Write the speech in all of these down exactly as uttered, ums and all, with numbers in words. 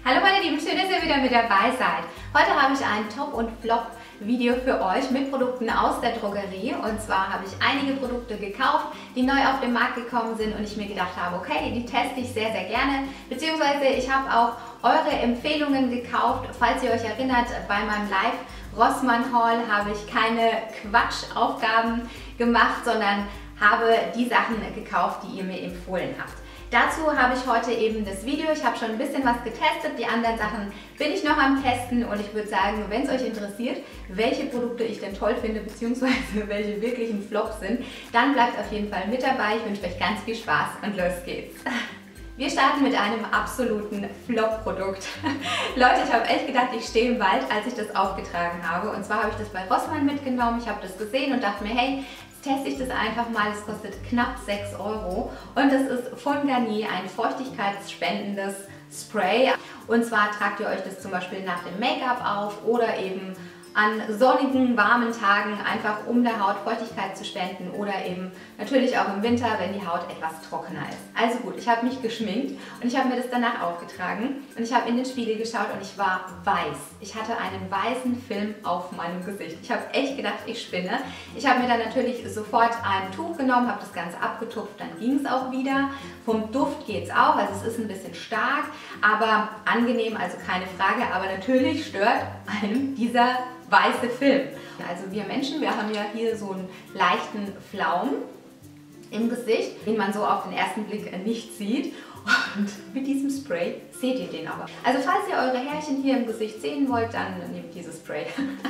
Hallo meine Lieben, schön, dass ihr wieder mit dabei seid. Heute habe ich ein Top- und Flop-Video für euch mit Produkten aus der Drogerie. Und zwar habe ich einige Produkte gekauft, die neu auf den Markt gekommen sind und ich mir gedacht habe, okay, die teste ich sehr, sehr gerne. Beziehungsweise ich habe auch eure Empfehlungen gekauft. Falls ihr euch erinnert, bei meinem Live-Rossmann-Haul habe ich keine Quatschaufgaben gemacht, sondern habe die Sachen gekauft, die ihr mir empfohlen habt. Dazu habe ich heute eben das Video. Ich habe schon ein bisschen was getestet. Die anderen Sachen bin ich noch am Testen und ich würde sagen, wenn es euch interessiert, welche Produkte ich denn toll finde, beziehungsweise welche wirklich ein Flop sind, dann bleibt auf jeden Fall mit dabei. Ich wünsche euch ganz viel Spaß und los geht's. Wir starten mit einem absoluten Flop-Produkt. Leute, ich habe echt gedacht, ich stehe im Wald, als ich das aufgetragen habe. Und zwar habe ich das bei Rossmann mitgenommen. Ich habe das gesehen und dachte mir, hey, teste ich das einfach mal. Es kostet knapp sechs Euro und das ist von Garnier ein feuchtigkeitsspendendes Spray. Und zwar tragt ihr euch das zum Beispiel nach dem Make-up auf oder eben an sonnigen, warmen Tagen, einfach um der Haut Feuchtigkeit zu spenden oder eben natürlich auch im Winter, wenn die Haut etwas trockener ist. Also gut, ich habe mich geschminkt und ich habe mir das danach aufgetragen und ich habe in den Spiegel geschaut und ich war weiß. Ich hatte einen weißen Film auf meinem Gesicht. Ich habe echt gedacht, ich spinne. Ich habe mir dann natürlich sofort ein Tuch genommen, habe das Ganze abgetupft, dann ging es auch wieder. Vom Duft geht es auch, also es ist ein bisschen stark, aber angenehm, also keine Frage. Aber natürlich stört einem dieser weiße Film. Also wir Menschen, wir haben ja hier so einen leichten Flaum im Gesicht, den man so auf den ersten Blick nicht sieht. Und mit diesem Spray seht ihr den aber. Also falls ihr eure Härchen hier im Gesicht sehen wollt, dann nehmt dieses Spray.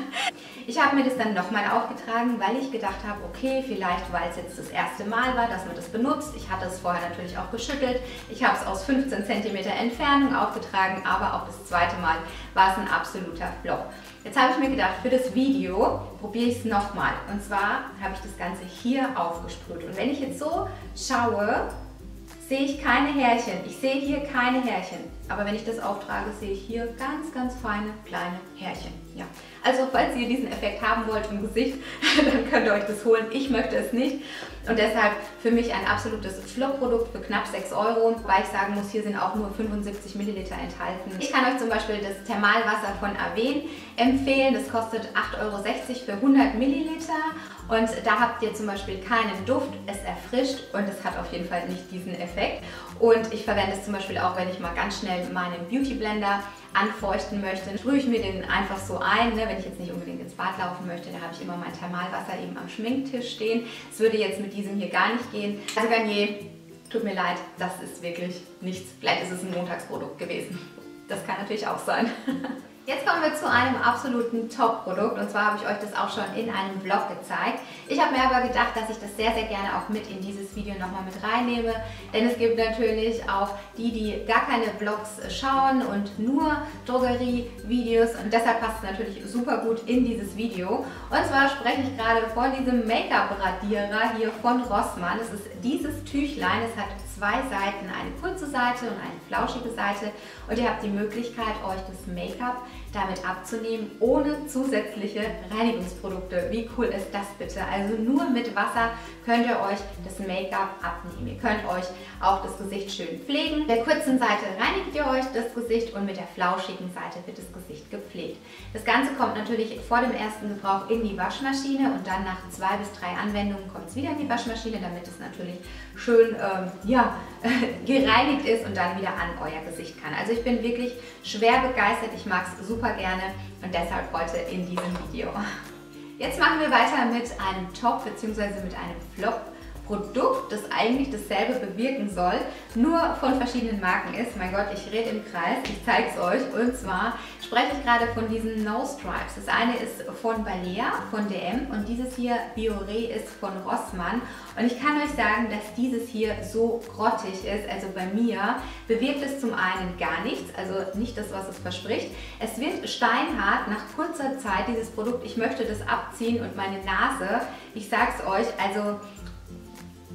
Ich habe mir das dann nochmal aufgetragen, weil ich gedacht habe, okay, vielleicht weil es jetzt das erste Mal war, dass man das benutzt. Ich hatte es vorher natürlich auch geschüttelt. Ich habe es aus fünfzehn Zentimeter Entfernung aufgetragen, aber auch das zweite Mal war es ein absoluter Flop. Jetzt habe ich mir gedacht, für das Video probiere ich es nochmal. Und zwar habe ich das Ganze hier aufgesprüht. Und wenn ich jetzt so schaue, sehe ich keine Härchen. Ich sehe hier keine Härchen. Aber wenn ich das auftrage, sehe ich hier ganz, ganz feine, kleine Härchen. Ja. Also falls ihr diesen Effekt haben wollt im Gesicht, dann könnt ihr euch das holen. Ich möchte es nicht. Und deshalb für mich ein absolutes Flop-Produkt für knapp sechs Euro. Wobei ich sagen muss, hier sind auch nur fünfundsiebzig Milliliter enthalten. Ich kann euch zum Beispiel das Thermalwasser von Avène empfehlen. Das kostet acht Euro sechzig für hundert Milliliter. Und da habt ihr zum Beispiel keinen Duft, es erfrischt und es hat auf jeden Fall nicht diesen Effekt. Und ich verwende es zum Beispiel auch, wenn ich mal ganz schnell meinen Beauty Blender anfeuchten möchte. Sprühe ich mir den einfach so ein, ne? Wenn ich jetzt nicht unbedingt ins Bad laufen möchte, da habe ich immer mein Thermalwasser eben am Schminktisch stehen. Es würde jetzt mit diesem hier gar nicht gehen. Also Garnier, tut mir leid, das ist wirklich nichts. Vielleicht ist es ein Montagsprodukt gewesen. Das kann natürlich auch sein. Jetzt kommen wir zu einem absoluten Top-Produkt und zwar habe ich euch das auch schon in einem Vlog gezeigt. Ich habe mir aber gedacht, dass ich das sehr, sehr gerne auch mit in dieses Video nochmal mit reinnehme, denn es gibt natürlich auch die, die gar keine Vlogs schauen und nur Drogerie-Videos und deshalb passt es natürlich super gut in dieses Video. Und zwar spreche ich gerade von diesem Make-up-Radierer hier von Rossmann. Es ist dieses Tüchlein, es hat zwei Seiten, eine kurze Seite und eine flauschige Seite und ihr habt die Möglichkeit, euch das Make-up damit abzunehmen, ohne zusätzliche Reinigungsprodukte. Wie cool ist das bitte? Also nur mit Wasser könnt ihr euch das Make-up abnehmen. Ihr könnt euch auch das Gesicht schön pflegen. Mit der kurzen Seite reinigt ihr euch das Gesicht und mit der flauschigen Seite wird das Gesicht gepflegt. Das Ganze kommt natürlich vor dem ersten Gebrauch in die Waschmaschine und dann nach zwei bis drei Anwendungen kommt es wieder in die Waschmaschine, damit es natürlich schön ähm, ja, gereinigt ist und dann wieder an euer Gesicht kann. Also ich bin wirklich schwer begeistert. Ich mag es super gerne und deshalb heute in diesem Video. Jetzt machen wir weiter mit einem Top bzw. mit einem Flop-Produkt, das eigentlich dasselbe bewirken soll, nur von verschiedenen Marken ist. Mein Gott, ich rede im Kreis, ich zeige es euch. Und zwar spreche ich gerade von diesen No Stripes. Das eine ist von Balea, von D M und dieses hier, Biore, ist von Rossmann. Und ich kann euch sagen, dass dieses hier so grottig ist, also bei mir bewirkt es zum einen gar nichts, also nicht das, was es verspricht. Es wird steinhart nach kurzer Zeit, dieses Produkt. Ich möchte das abziehen und meine Nase, ich sag's euch, also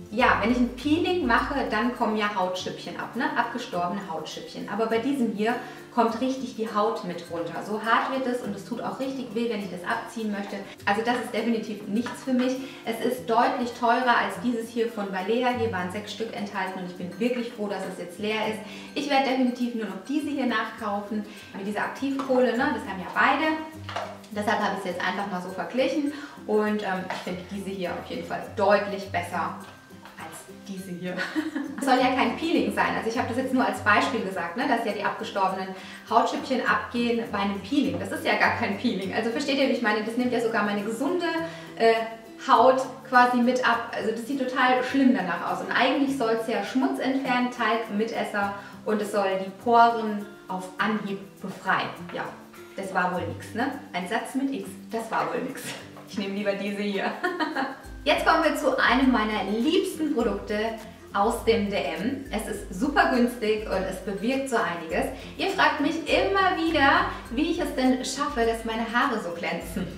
ja, wenn ich ein Peeling mache, dann kommen ja Hautschüppchen ab, ne? Abgestorbene Hautschüppchen. Aber bei diesem hier kommt richtig die Haut mit runter. So hart wird es und es tut auch richtig weh, wenn ich das abziehen möchte. Also das ist definitiv nichts für mich. Es ist deutlich teurer als dieses hier von Balea. Hier waren sechs Stück enthalten und ich bin wirklich froh, dass es jetzt leer ist. Ich werde definitiv nur noch diese hier nachkaufen. Mit dieser Aktivkohle, ne? Das haben ja beide. Deshalb habe ich es jetzt einfach mal so verglichen und ähm, ich finde diese hier auf jeden Fall deutlich besser als diese hier. Das soll ja kein Peeling sein, also ich habe das jetzt nur als Beispiel gesagt, ne, dass ja die abgestorbenen Hautschüppchen abgehen bei einem Peeling. Das ist ja gar kein Peeling, also versteht ihr, wie ich meine? Das nimmt ja sogar meine gesunde äh, Haut quasi mit ab, also das sieht total schlimm danach aus und eigentlich soll es ja Schmutz entfernen, Talg, Mitesser und es soll die Poren auf Anhieb befreien. Ja. Das war wohl nix, ne? Ein Satz mit X, das war wohl nix. Ich nehme lieber diese hier. Jetzt kommen wir zu einem meiner liebsten Produkte aus dem D M. Es ist super günstig und es bewirkt so einiges. Ihr fragt mich immer wieder, wie ich es denn schaffe, dass meine Haare so glänzen.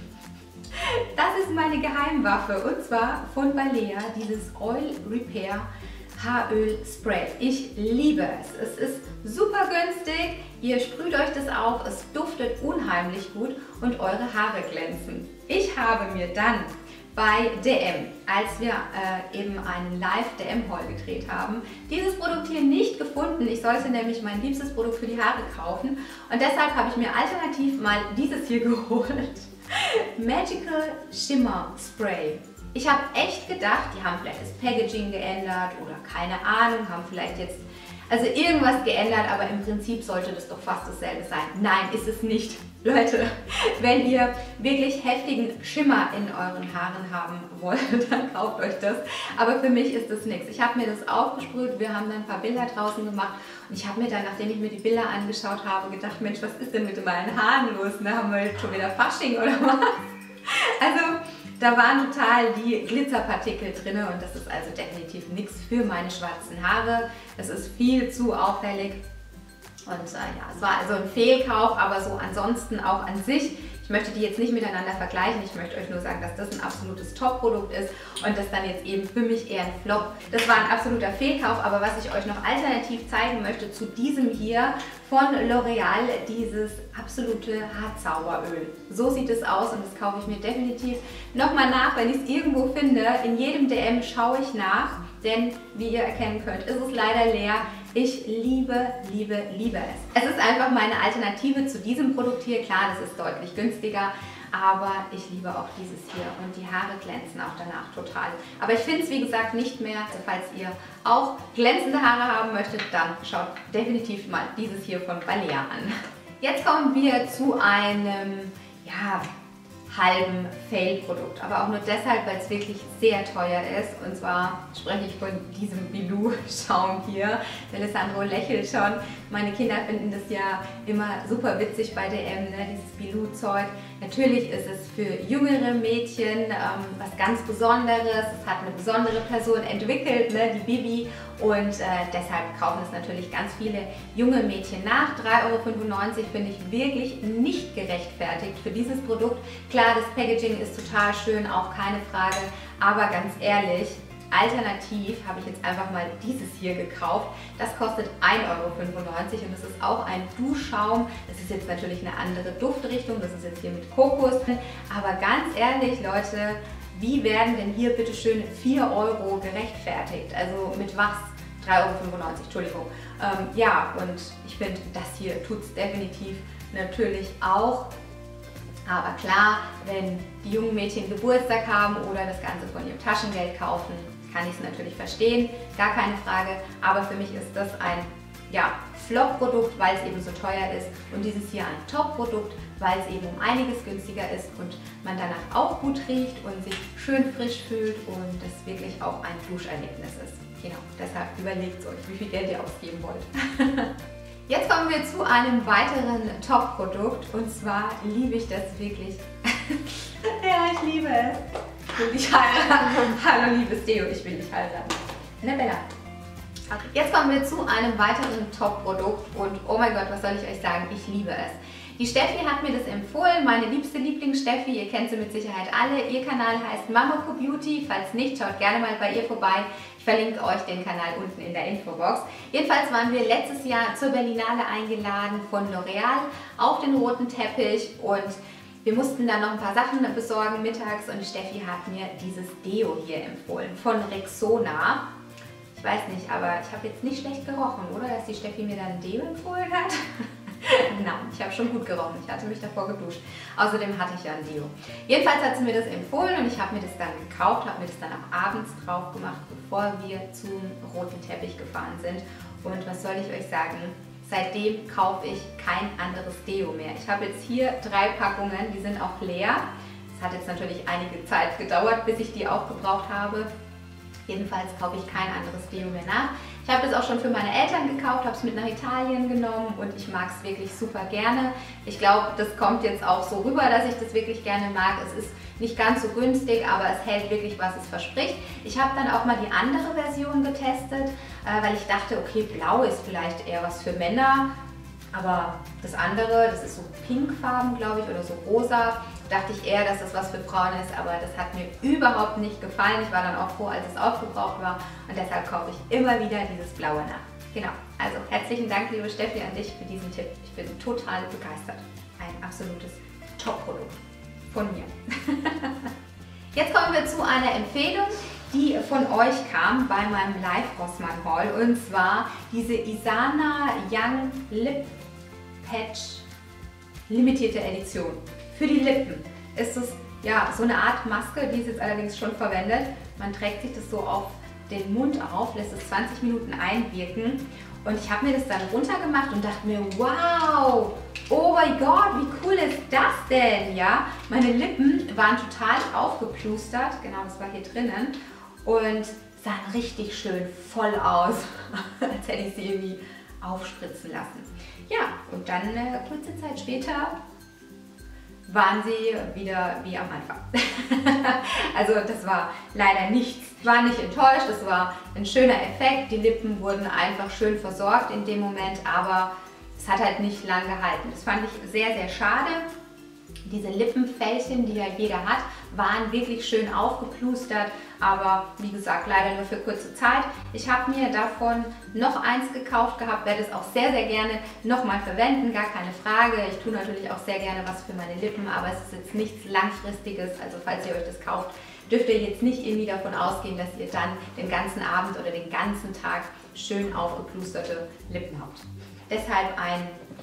Das ist meine Geheimwaffe und zwar von Balea, dieses Oil Repair Haaröl Spray. Ich liebe es. Es ist super günstig. Ihr sprüht euch das auf. Es duftet unheimlich gut und eure Haare glänzen. Ich habe mir dann bei D M, als wir äh, eben einen Live-D M-Haul gedreht haben, dieses Produkt hier nicht gefunden. Ich sollte nämlich mein liebstes Produkt für die Haare kaufen und deshalb habe ich mir alternativ mal dieses hier geholt. Magical Shimmer Spray. Ich habe echt gedacht, die haben vielleicht das Packaging geändert oder keine Ahnung, haben vielleicht jetzt also irgendwas geändert, aber im Prinzip sollte das doch fast dasselbe sein. Nein, ist es nicht. Leute, wenn ihr wirklich heftigen Schimmer in euren Haaren haben wollt, dann kauft euch das. Aber für mich ist das nichts. Ich habe mir das aufgesprüht, wir haben dann ein paar Bilder draußen gemacht und ich habe mir dann, nachdem ich mir die Bilder angeschaut habe, gedacht, Mensch, was ist denn mit meinen Haaren los? Ne? Haben wir jetzt schon wieder Fasching oder was? Also da waren total die Glitzerpartikel drin und das ist also definitiv nichts für meine schwarzen Haare. Es ist viel zu auffällig und äh, ja, es war also ein Fehlkauf, aber so ansonsten auch an sich. Ich möchte die jetzt nicht miteinander vergleichen, ich möchte euch nur sagen, dass das ein absolutes Top-Produkt ist und das dann jetzt eben für mich eher ein Flop. Das war ein absoluter Fehlkauf, aber was ich euch noch alternativ zeigen möchte zu diesem hier von L'Oreal, dieses absolute Haarzauberöl. So sieht es aus und das kaufe ich mir definitiv nochmal nach, wenn ich es irgendwo finde. In jedem D M schaue ich nach, denn wie ihr erkennen könnt, ist es leider leer. Ich liebe, liebe, liebe es. Es ist einfach meine Alternative zu diesem Produkt hier. Klar, das ist deutlich günstiger, aber ich liebe auch dieses hier und die Haare glänzen auch danach total. Aber ich finde es, wie gesagt, nicht mehr. Also falls ihr auch glänzende Haare haben möchtet, dann schaut definitiv mal dieses hier von Balea an. Jetzt kommen wir zu einem, ja, halben Fail-Produkt, aber auch nur deshalb, weil es wirklich sehr teuer ist. Und zwar spreche ich von diesem Bilou-Schaum hier. Der Alessandro lächelt schon. Meine Kinder finden das ja immer super witzig bei D M, ne? Dieses Bilou-Zeug. Natürlich ist es für jüngere Mädchen ähm, was ganz Besonderes. Es hat eine besondere Person entwickelt, ne? Die Bibi. Und äh, deshalb kaufen es natürlich ganz viele junge Mädchen nach. drei Euro fünfundneunzig finde ich wirklich nicht gerechtfertigt für dieses Produkt. Klar, das Packaging ist total schön, auch keine Frage. Aber ganz ehrlich, alternativ habe ich jetzt einfach mal dieses hier gekauft. Das kostet ein Euro fünfundneunzig und das ist auch ein Duschschaum. Das ist jetzt natürlich eine andere Duftrichtung. Das ist jetzt hier mit Kokos. Aber ganz ehrlich, Leute, wie werden denn hier bitte schön vier Euro gerechtfertigt? Also mit was? drei Euro fünfundneunzig, Entschuldigung. Ähm, ja, und ich finde, das hier tut es definitiv natürlich auch. Aber klar, wenn die jungen Mädchen Geburtstag haben oder das Ganze von ihrem Taschengeld kaufen, kann ich es natürlich verstehen, gar keine Frage. Aber für mich ist das ein ja, Flop-Produkt, weil es eben so teuer ist. Und dieses hier ein Top-Produkt, weil es eben um einiges günstiger ist und man danach auch gut riecht und sich schön frisch fühlt und das wirklich auch ein Duscherlebnis ist. Genau, deshalb überlegt euch, wie viel Geld ihr ausgeben wollt. Jetzt kommen wir zu einem weiteren Top-Produkt und zwar liebe ich das wirklich. Ja, ich liebe es. Ich will dich heiraten. Hallo liebes Deo, ich will dich heiraten. Ne Bella? Jetzt kommen wir zu einem weiteren Top-Produkt und oh mein Gott, was soll ich euch sagen, ich liebe es. Die Steffi hat mir das empfohlen, meine liebste Lieblings-Steffi, ihr kennt sie mit Sicherheit alle. Ihr Kanal heißt Mamako Beauty, falls nicht, schaut gerne mal bei ihr vorbei. Ich verlinke euch den Kanal unten in der Infobox. Jedenfalls waren wir letztes Jahr zur Berlinale eingeladen von L'Oreal auf den roten Teppich und wir mussten dann noch ein paar Sachen besorgen mittags und Steffi hat mir dieses Deo hier empfohlen von Rexona. Ich weiß nicht, aber ich habe jetzt nicht schlecht gerochen, oder? Dass die Steffi mir dann ein Deo empfohlen hat. Nein, ich habe schon gut gerochen. Ich hatte mich davor geduscht. Außerdem hatte ich ja ein Deo. Jedenfalls hat sie mir das empfohlen und ich habe mir das dann gekauft, habe mir das dann auch abends drauf gemacht, bevor wir zum roten Teppich gefahren sind. Und was soll ich euch sagen? Seitdem kaufe ich kein anderes Deo mehr. Ich habe jetzt hier drei Packungen, die sind auch leer. Es hat jetzt natürlich einige Zeit gedauert, bis ich die aufgebraucht habe. Jedenfalls kaufe ich kein anderes Deo mehr nach. Ich habe das auch schon für meine Eltern gekauft, habe es mit nach Italien genommen und ich mag es wirklich super gerne. Ich glaube, das kommt jetzt auch so rüber, dass ich das wirklich gerne mag. Es ist nicht ganz so günstig, aber es hält wirklich, was es verspricht. Ich habe dann auch mal die andere Version getestet, weil ich dachte, okay, blau ist vielleicht eher was für Männer. Aber das andere, das ist so pinkfarben, glaube ich, oder so rosa, dachte ich eher, dass das was für Frauen ist, aber das hat mir überhaupt nicht gefallen. Ich war dann auch froh, als es aufgebraucht war und deshalb kaufe ich immer wieder dieses Blaue nach. Genau, also herzlichen Dank, liebe Steffi, an dich für diesen Tipp. Ich bin total begeistert. Ein absolutes Top-Produkt von mir. Jetzt kommen wir zu einer Empfehlung, die von euch kam bei meinem Live-Rossmann-Haul und zwar diese Isana Young Lip Patch limitierte Edition. Für die Lippen ist es ja so eine Art Maske, die ist jetzt allerdings schon verwendet. Man trägt sich das so auf den Mund auf, lässt es zwanzig Minuten einwirken und ich habe mir das dann runtergemacht und dachte mir, wow, oh mein Gott, wie cool ist das denn? Ja, meine Lippen waren total aufgeplustert, genau, das war hier drinnen und sahen richtig schön voll aus, als hätte ich sie irgendwie aufspritzen lassen. Ja, und dann äh, kurze Zeit später waren sie wieder wie am Anfang. Also das war leider nichts. Ich war nicht enttäuscht, das war ein schöner Effekt. Die Lippen wurden einfach schön versorgt in dem Moment, aber es hat halt nicht lang gehalten. Das fand ich sehr, sehr schade. Diese Lippenfältchen, die ja jeder hat, waren wirklich schön aufgeplustert, aber wie gesagt, leider nur für kurze Zeit. Ich habe mir davon noch eins gekauft gehabt, werde es auch sehr, sehr gerne nochmal verwenden, gar keine Frage. Ich tue natürlich auch sehr gerne was für meine Lippen, aber es ist jetzt nichts Langfristiges, also falls ihr euch das kauft, dürft ihr jetzt nicht irgendwie davon ausgehen, dass ihr dann den ganzen Abend oder den ganzen Tag schön aufgeplusterte Lippen habt. Deshalb ein,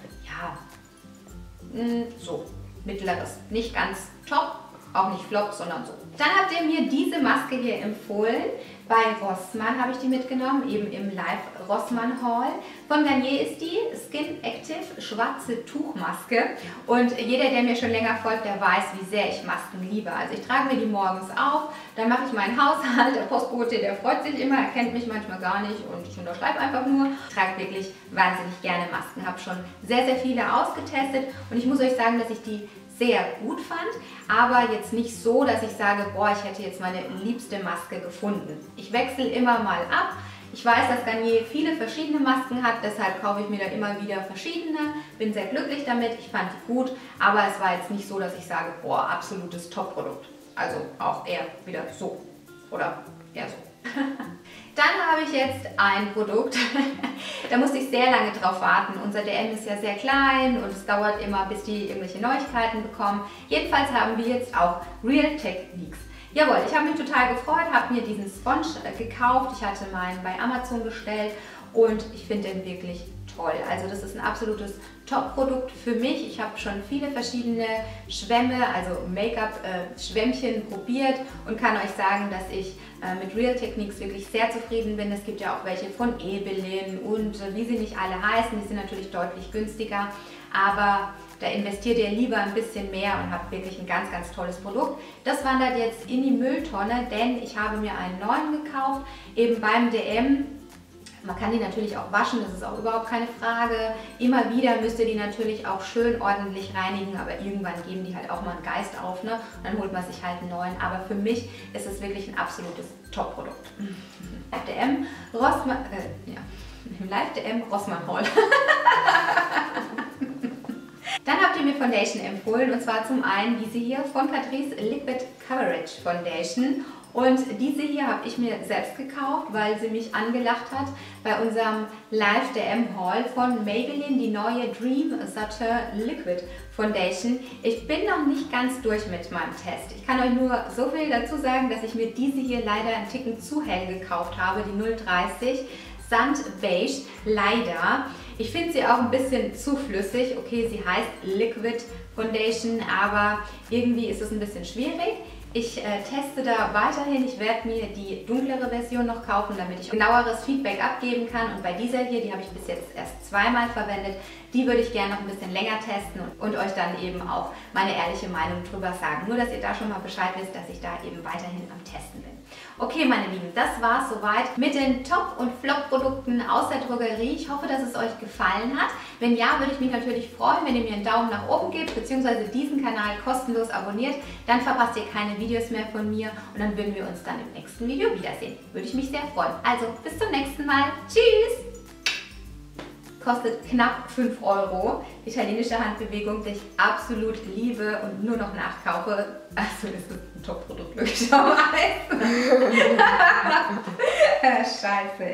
ja, so. Mittleres. Nicht ganz top, auch nicht flop, sondern so. Dann habt ihr mir diese Maske hier empfohlen. Bei Rossmann habe ich die mitgenommen, eben im Live-Rossmann-Haul. Von Garnier ist die Skin Active schwarze Tuchmaske. Und jeder, der mir schon länger folgt, der weiß, wie sehr ich Masken liebe. Also ich trage mir die morgens auf, dann mache ich meinen Haushalt. Der Postbote, der freut sich immer, er kennt mich manchmal gar nicht und ich unterschreibe einfach nur. Ich trage wirklich wahnsinnig gerne Masken, habe schon sehr, sehr viele ausgetestet und ich muss euch sagen, dass ich die sehr gut fand, aber jetzt nicht so, dass ich sage, boah, ich hätte jetzt meine liebste Maske gefunden. Ich wechsle immer mal ab. Ich weiß, dass Garnier viele verschiedene Masken hat, deshalb kaufe ich mir da immer wieder verschiedene. Bin sehr glücklich damit, ich fand die gut, aber es war jetzt nicht so, dass ich sage, boah, absolutes Top-Produkt. Also auch eher wieder so oder eher so. Dann habe ich jetzt ein Produkt, da musste ich sehr lange drauf warten. Unser D M ist ja sehr klein und es dauert immer, bis die irgendwelche Neuigkeiten bekommen. Jedenfalls haben wir jetzt auch Real Techniques. Jawohl, ich habe mich total gefreut, habe mir diesen Sponge gekauft. Ich hatte meinen bei Amazon bestellt und ich finde den wirklich toll. Also das ist ein absolutes Top-Produkt für mich. Ich habe schon viele verschiedene Schwämme, also Make-up-Schwämmchen probiert und kann euch sagen, dass ich äh, mit Real Techniques wirklich sehr zufrieden bin. Es gibt ja auch welche von Ebelin und äh, wie sie nicht alle heißen. Die sind natürlich deutlich günstiger, aber da investiert ihr lieber ein bisschen mehr und habt wirklich ein ganz, ganz tolles Produkt. Das wandert jetzt in die Mülltonne, denn ich habe mir einen neuen gekauft, eben beim D M, Man kann die natürlich auch waschen, das ist auch überhaupt keine Frage. Immer wieder müsst ihr die natürlich auch schön ordentlich reinigen, aber irgendwann geben die halt auch mal einen Geist auf, ne? Und dann holt man sich halt einen neuen. Aber für mich ist es wirklich ein absolutes Top-Produkt. Live D M Rossmann, äh, ja, Live D M Rossmann Haul. Dann habt ihr mir Foundation empfohlen, und zwar zum einen diese hier von Catrice Liquid Coverage Foundation. Und diese hier habe ich mir selbst gekauft, weil sie mich angelacht hat bei unserem Live D M Haul von Maybelline, die neue Dream Satin Liquid Foundation. Ich bin noch nicht ganz durch mit meinem Test. Ich kann euch nur so viel dazu sagen, dass ich mir diese hier leider einen Ticken zu hell gekauft habe, die null dreißig Sand Beige, leider. Ich finde sie auch ein bisschen zu flüssig. Okay, sie heißt Liquid Foundation, aber irgendwie ist es ein bisschen schwierig. Ich äh, teste da weiterhin. Ich werde mir die dunklere Version noch kaufen, damit ich genaueres Feedback abgeben kann. Und bei dieser hier, die habe ich bis jetzt erst zweimal verwendet, die würde ich gerne noch ein bisschen länger testen und, und euch dann eben auch meine ehrliche Meinung drüber sagen. Nur, dass ihr da schon mal Bescheid wisst, dass ich da eben weiterhin am Testen bin. Okay, meine Lieben, das war es soweit mit den Top- und Flop-Produkten aus der Drogerie. Ich hoffe, dass es euch gefallen hat. Wenn ja, würde ich mich natürlich freuen, wenn ihr mir einen Daumen nach oben gebt, beziehungsweise diesen Kanal kostenlos abonniert. Dann verpasst ihr keine Videos mehr von mir und dann würden wir uns dann im nächsten Video wiedersehen. Würde ich mich sehr freuen. Also, bis zum nächsten Mal. Tschüss! Kostet knapp fünf Euro. Italienische Handbewegung, die ich absolut liebe und nur noch nachkaufe. Also ist es ein Top-Produkt, logischerweise. Scheiße.